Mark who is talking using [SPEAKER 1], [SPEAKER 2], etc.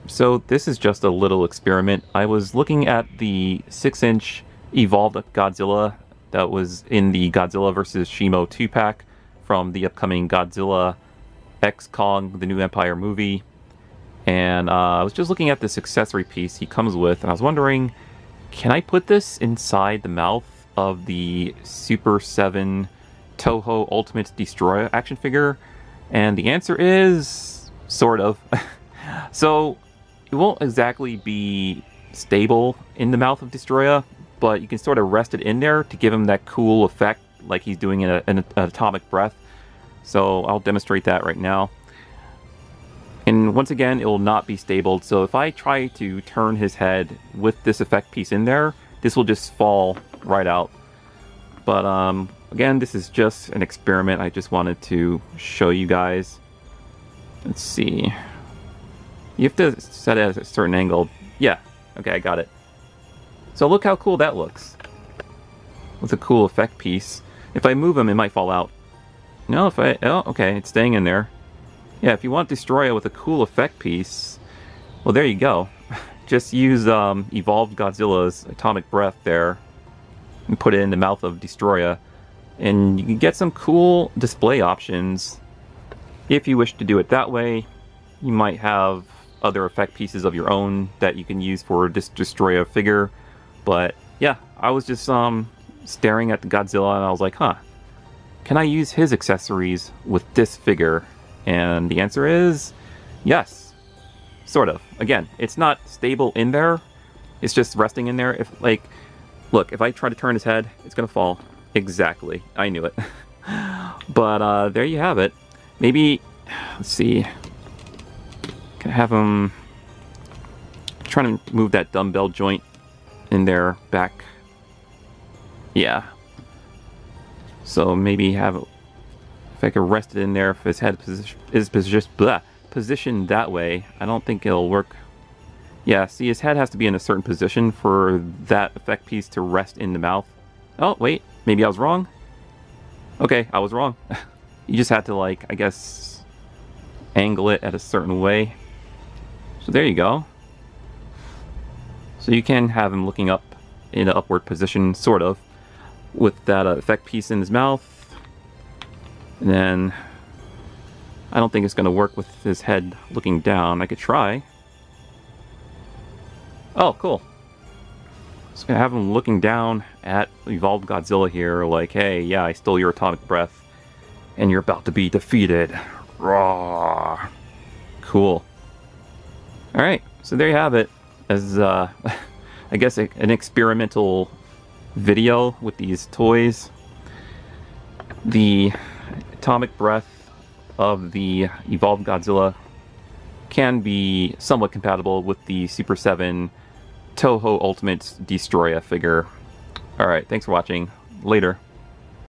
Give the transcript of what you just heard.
[SPEAKER 1] So this is just a little experiment. I was looking at the 6-inch Evolved Godzilla that was in the Godzilla vs. Shimo 2-pack from the upcoming Godzilla X Kong, the New Empire movie. And I was just looking at this accessory piece he comes with, and I was wondering, can I put this inside the mouth of the Super 7 Toho Ultimate Destroyer action figure? And the answer is sort of. So it won't exactly be stable in the mouth of Destroyer, but you can sort of rest it in there to give him that cool effect like he's doing in an atomic breath. So I'll demonstrate that right now. And once again, it will not be stable, so if I try to turn his head with this effect piece in there, this will just fall right out. But again, this is just an experiment. I just wanted to show you guys. Let's see. You have to set it at a certain angle. Yeah, okay, I got it. So look how cool that looks. With a cool effect piece. If I move him, it might fall out. No, if I... Oh, okay, it's staying in there. Yeah, if you want Destroyer with a cool effect piece, well, there you go. Just use Evolved Godzilla's Atomic Breath there and put it in the mouth of Destroyer, and you can get some cool display options. If you wish to do it that way, you might have other effect pieces of your own that you can use for this Destroyer figure. But yeah, I was just staring at the Godzilla and I was like, huh, can I use his accessories with this figure? And the answer is yes, sort of. Again, it's not stable in there. It's just resting in there. If, like, look, if I try to turn his head, it's gonna fall. Exactly, I knew it. But there you have it. Maybe, let's see. Can I have him trying to move that dumbbell joint in there back? Yeah. So maybe have, if I could rest it in there, if his head is positioned that way, I don't think it'll work. Yeah, see, his head has to be in a certain position for that effect piece to rest in the mouth. Oh, wait, maybe I was wrong. Okay, I was wrong. You just had to, like, I guess, angle it at a certain way. So there you go. So you can have him looking up in an upward position, sort of, with that effect piece in his mouth. And then, I don't think it's going to work with his head looking down. I could try. Oh, cool. Just going to have him looking down at Evolved Godzilla here, like, hey, yeah, I stole your atomic breath, and you're about to be defeated. Raw. Cool. Alright, so there you have it. As, I guess, an experimental video with these toys. The atomic breath of the Evolved Godzilla can be somewhat compatible with the Super 7 Toho Ultimate Destroyer figure. Alright, thanks for watching. Later.